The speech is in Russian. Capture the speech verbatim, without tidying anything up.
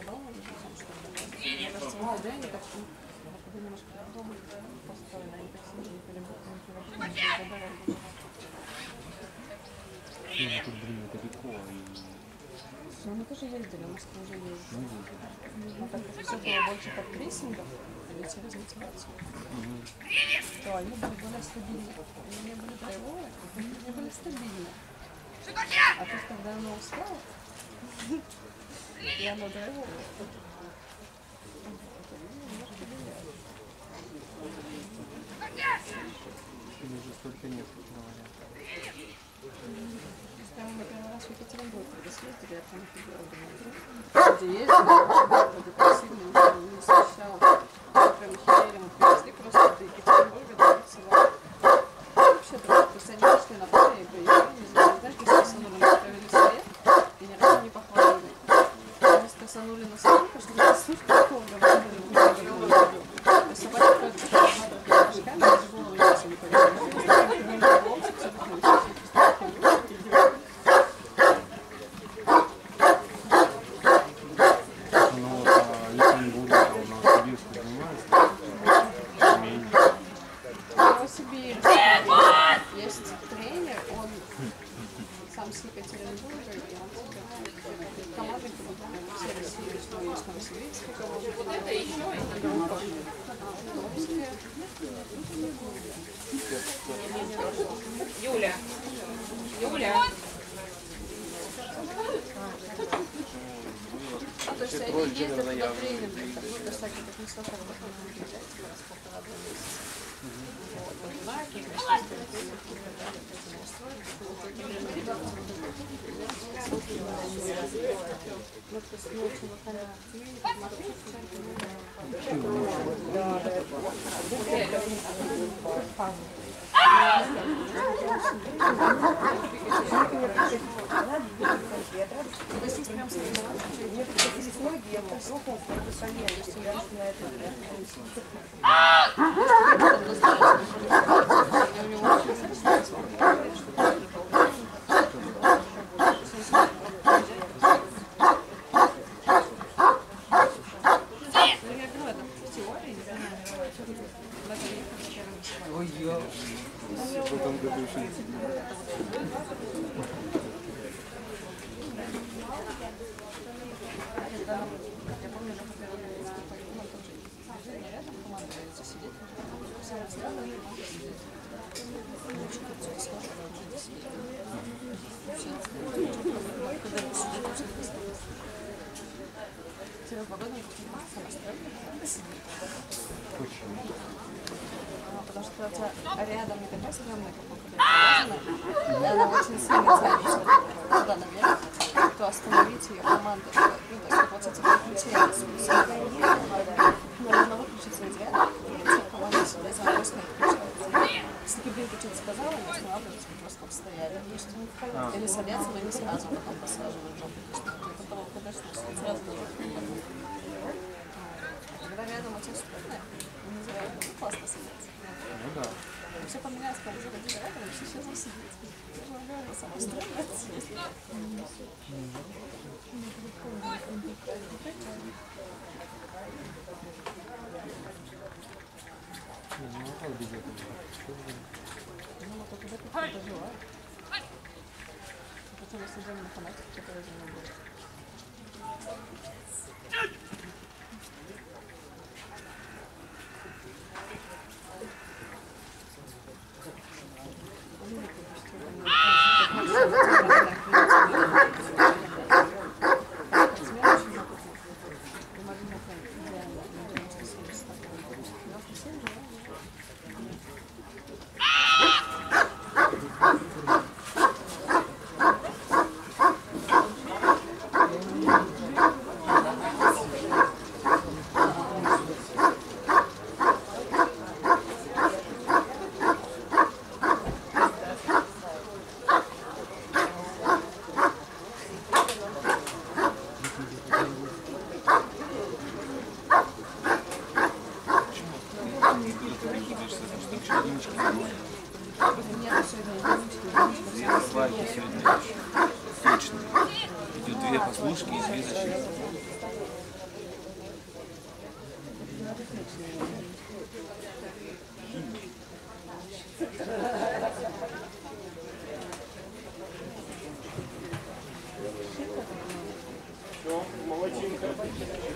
дома или там что-то. Мне кажется, молодые, они так немножко дома построены, они так сильно не перебывают. Ну, тут, блин, далеко. Ну, мы тоже ездили, в Москву уже ездили. Не ездили. Ну, так как все было больше под прессингом, или через мотивацию, Угу. то они были более стабильны. Они не были драйвовые, они не были стабильны. А тут, когда она устала, и она драйвовая, немножко меняет. Или же столько нет, говорят. Прямо мы первый раз в Екатеринбург когда съездили, я там офигела, думаю, где ездили, вроде просили, никто не освещал. Прям херели, мы привезли просто до Екатеринбурга, до их села. Вообще просто, то есть они пришли на поле и приехали, не знаю, знаешь, где стасанули, мы провели совет, и ни разу не похвалили. Мы стасанули на совет, пошли на слушку, такого говорили, не говорили. То есть собаки ходят по шагам, пешками, даже голову яйца не поверили. Есть тренер, он сам с Екатеринбурга, и он собирает команды, которые все России, что есть новосибирская команда, группа, Томская. Юля, Юля. А, то есть они ездят по тренингам, то есть так как не столько работают, они приезжают раз полтора два месяца. Вот, он знает, как начать тренинг, ну, то есть, ну, очень локально. Ой, я в этом году еще не сидел. Я помню, что первый раз мы тоже рядом команда сидеть, самое странное, очень хотелось сложно уже сидеть. Когда вы сидите, очень красиво. Серега, погода самая странная. Почему? Потому что это рядом не такая стрёмная, как у Кабина, и она очень сильно тянется туда наверх, то остановить ее команду, ну, то есть получается переключение спустя. Нужно выключить свой взгляд, и вся команда сюда за просто не включается. Если Кабинка что-то сказала, не останавливаются, мы просто стояли. Или садятся, но не сразу, потом посаживают жопу. Это того, конечно, сразу на жопу. Когда рядом очень спорная, не знаю, классно садятся. Ну да. Все поменялось, когда заходили рядом, и все сейчас засидеть. Это самое странное. Не могла без этого. Ну, мы только в этом доживаем. Потом мы сидим на фанатике, который за мной будет. Все, молодчинка.